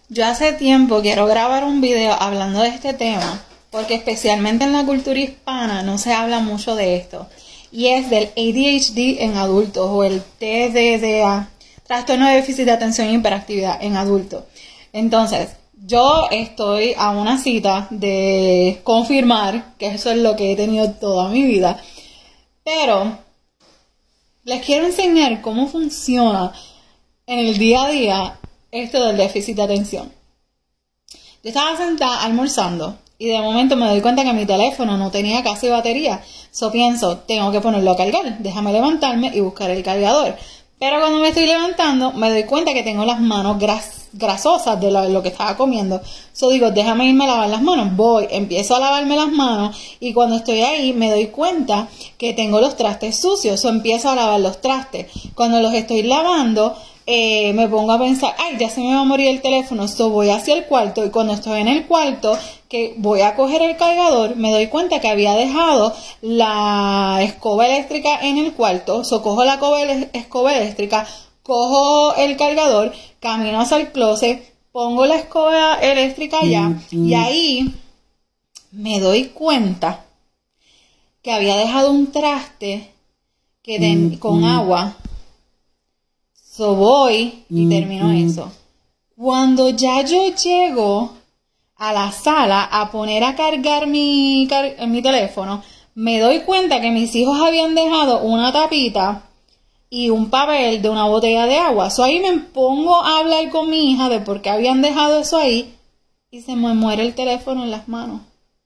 Yo hace tiempo quiero grabar un video hablando de este tema, porque especialmente en la cultura hispana no se habla mucho de esto, y es del ADHD en adultos o el TDA, trastorno de déficit de atención e hiperactividad en adultos. Entonces, yo estoy a una cita de confirmar que eso es lo que he tenido toda mi vida, pero les quiero enseñar cómo funciona en el día a día esto del déficit de atención. Yo estaba sentada almorzando y de momento me doy cuenta que mi teléfono no tenía casi batería. So pienso, tengo que ponerlo a cargar, déjame levantarme y buscar el cargador. Pero cuando me estoy levantando me doy cuenta que tengo las manos grasosas de lo que estaba comiendo. So digo, déjame irme a lavar las manos. Voy, empiezo a lavarme las manos y cuando estoy ahí me doy cuenta que tengo los trastes sucios. So empiezo a lavar los trastes. Cuando los estoy lavando, me pongo a pensar, ay, ya se me va a morir el teléfono. So voy hacia el cuarto y cuando estoy en el cuarto, que voy a coger el cargador, me doy cuenta que había dejado la escoba eléctrica en el cuarto. So cojo la escoba eléctrica, cojo el cargador, camino hacia el closet, pongo la escoba eléctrica allá y ahí me doy cuenta que había dejado un traste con agua. So voy y termino eso. Cuando ya yo llego a la sala a poner a cargar mi teléfono, me doy cuenta que mis hijos habían dejado una tapita y un papel de una botella de agua. So ahí me pongo a hablar con mi hija de por qué habían dejado eso ahí y se me muere el teléfono en las manos.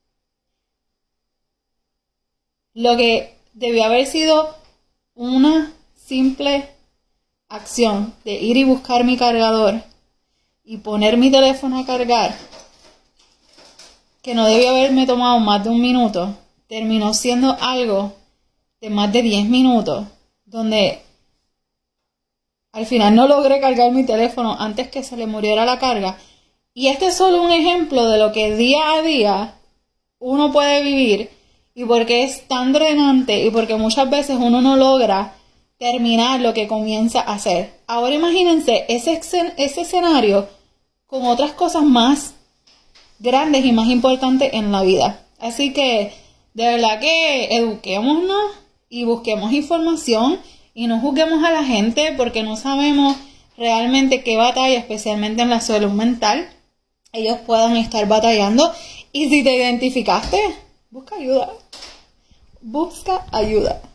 Lo que debió haber sido una simple acción de ir y buscar mi cargador y poner mi teléfono a cargar, que no debió haberme tomado más de un minuto, terminó siendo algo de más de 10 minutos, donde al final no logré cargar mi teléfono antes que se le muriera la carga. Y este es solo un ejemplo de lo que día a día uno puede vivir y porque es tan drenante y porque muchas veces uno no logra terminar lo que comienza a hacer. Ahora imagínense ese escenario con otras cosas más grandes y más importantes en la vida. Así que de verdad que eduquémonos y busquemos información y no juzguemos a la gente porque no sabemos realmente qué batalla, especialmente en la salud mental, ellos puedan estar batallando. Y si te identificaste, busca ayuda. Busca ayuda.